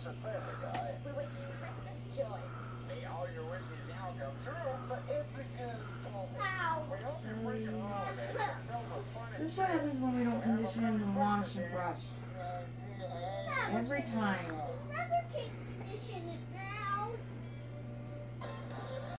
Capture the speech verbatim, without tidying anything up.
a clever guy. We wish you Christmas joy. May all your wishes now come true for Ithaca and Paul. Ow! We hope you're freaking holiday. Filled with fun and This is what happens when we don't condition and wash and brush. Every time. Another condition